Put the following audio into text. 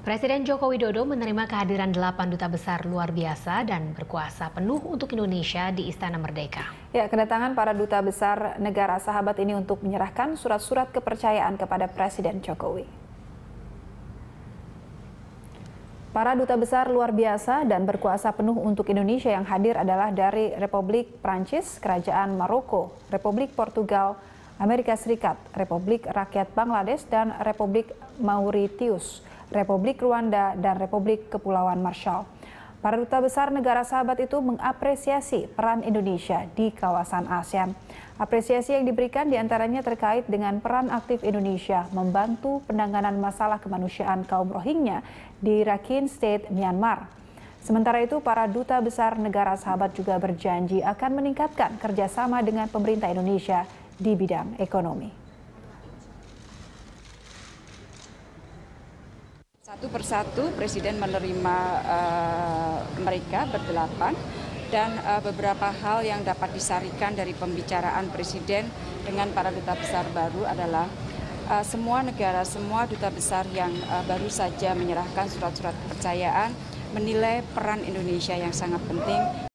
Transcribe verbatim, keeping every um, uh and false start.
Presiden Joko Widodo menerima kehadiran delapan duta besar luar biasa dan berkuasa penuh untuk Indonesia di Istana Merdeka. Ya, kedatangan para duta besar negara sahabat ini untuk menyerahkan surat-surat kepercayaan kepada Presiden Jokowi. Para duta besar luar biasa dan berkuasa penuh untuk Indonesia yang hadir adalah dari Republik Prancis, Kerajaan Maroko, Republik Portugal, Amerika Serikat, Republik Rakyat Bangladesh, dan Republik Mauritius, Republik Rwanda, dan Republik Kepulauan Marshall. Para duta besar negara sahabat itu mengapresiasi peran Indonesia di kawasan ASEAN. Apresiasi yang diberikan diantaranya terkait dengan peran aktif Indonesia membantu penanganan masalah kemanusiaan kaum Rohingya di Rakhine State, Myanmar. Sementara itu, para duta besar negara sahabat juga berjanji akan meningkatkan kerjasama dengan pemerintah Indonesia di bidang ekonomi. Satu persatu Presiden menerima uh, mereka berdelapan dan uh, beberapa hal yang dapat disarikan dari pembicaraan Presiden dengan para duta besar baru adalah uh, semua negara, semua duta besar yang uh, baru saja menyerahkan surat-surat kepercayaan menilai peran Indonesia yang sangat penting